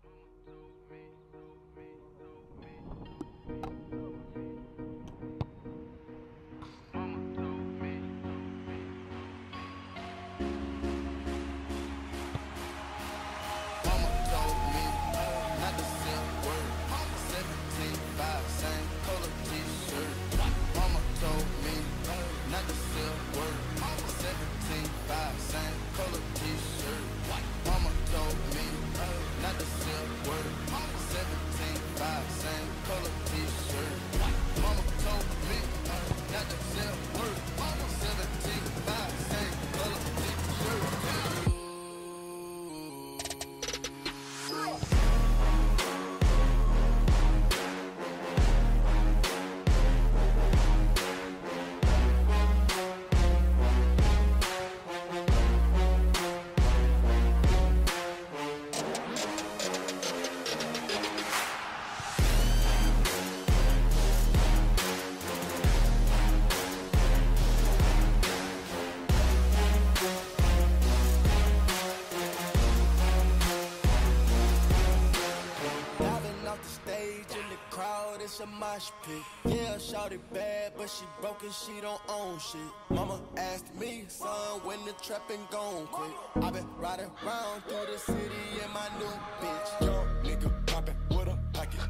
It's a mosh pit. Yeah, shawty bad, but she broke and she don't own shit. Mama asked me, son, when the trapping gon' quit. I been riding around through the city in my new bitch. Young nigga poppin' with a pocket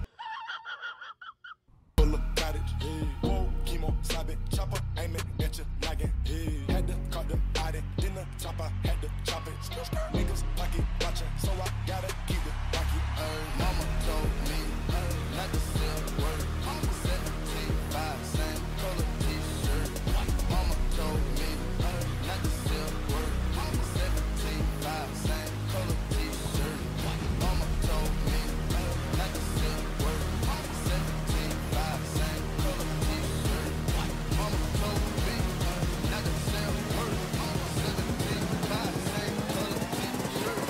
full of cottage. Whoa, chemo, sobbing, chopper, aiming at your noggin. Had to cut the body, then the chopper had to chop it. Niggas pocket watchin', so I gotta keep it rocky. Mama told me not to sell word. 17.5 same color t-shirt. Mama told me not to sell word. 17.5 same color t-shirt. Mama told me not to sell word. 17.5 same color t-shirt. Mama told me not to sell word. 17.5 same color t-shirt.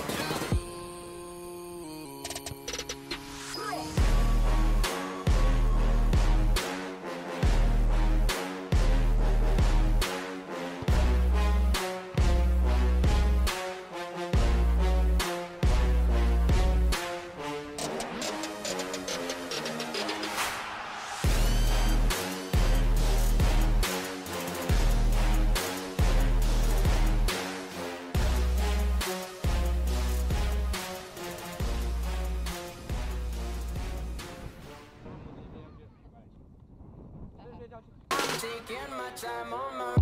Taking my time on my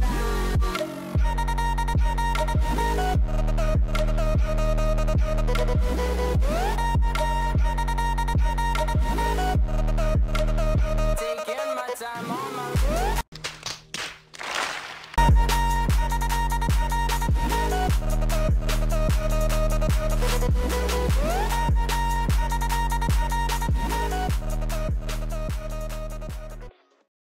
ride.